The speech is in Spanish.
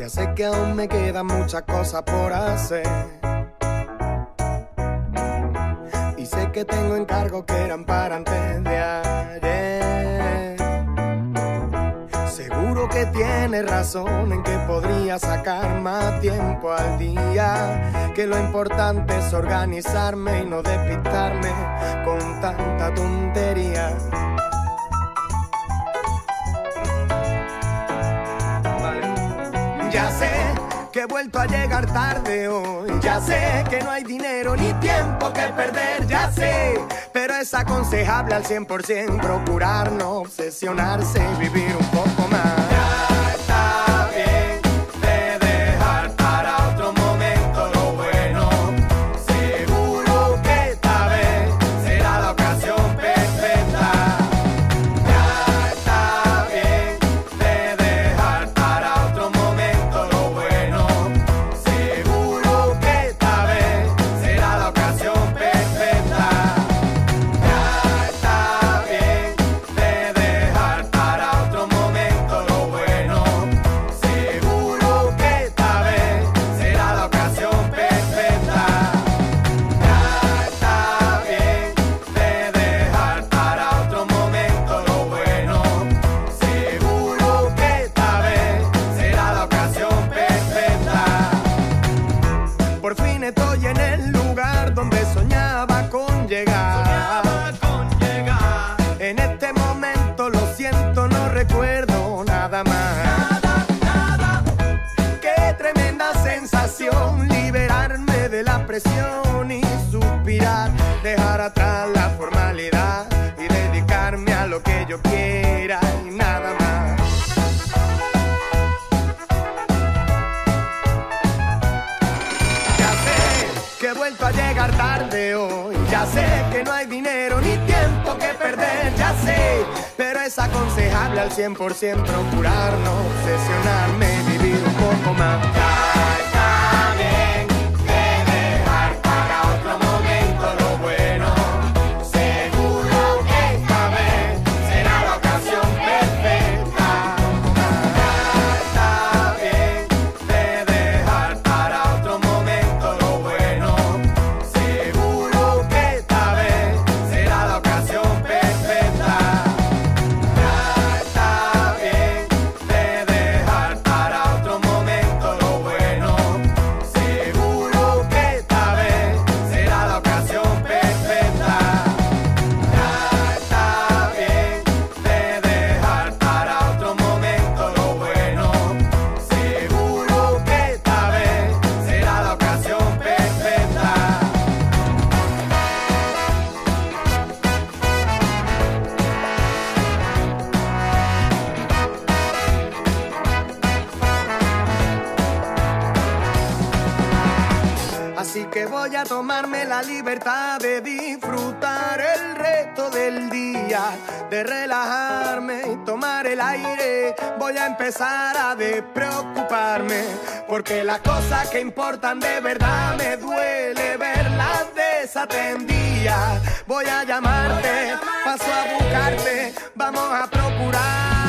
Ya sé que aún me quedan muchas cosas por hacer, y sé que tengo encargos que eran para antes de ayer. Seguro que tienes razón en que podría sacar más tiempo al día, que lo importante es organizarme y no despistarme con tanta tontería. Ya sé que he vuelto a llegar tarde hoy, ya sé que no hay dinero ni tiempo que perder, ya sé, pero es aconsejable al 100% procurar no obsesionarse y vivir un poco más. Ya está bien de dejar para otro momento lo bueno, seguro que esta vez será la ocasión perfecta. Ya está bien de dejar para otro momento lo bueno, seguro que esta vez será la ocasión perfecta. Ya está bien de dejar para otro momento lo bueno, seguro que esta vez será la ocasión perfecta. Ya está bien de dejar para otro momento lo bueno, seguro que esta vez será la ocasión perfecta. Por fin estoy en el lugar donde soñaba con llegar. En este momento lo siento, no recuerdo nada más. Qué tremenda sensación liberarme de la presión y suspirar, dejar atrás la formalidad y dedicarme a lo que yo quiera y nada más. Ya sé que he vuelto a llegar tarde hoy, ya sé que no hay dinero ni tiempo que perder, ya sé, pero es aconsejable al 100% procurar no obsesionarme y vivir un poco más. Ya está bien de dejar para otro momento lo bueno, seguro que esta vez será la ocasión perfecta. Ya está bien de dejar para otro momento lo bueno, seguro que esta vez será la ocasión perfecta. Ya está bien de dejar para otro momento lo bueno, seguro que esta vez será la ocasión perfecta. Ya está bien de dejar para otro momento lo bueno, seguro que esta vez será la ocasión perfecta. Así que voy a tomarme la libertad de disfrutar el resto del día, de relajarme y tomar el aire. Voy a empezar a despreocuparme, porque las cosas que importan de verdad me duele verlas desatendidas. Voy a llamarte, paso a buscarte, vamos a procurar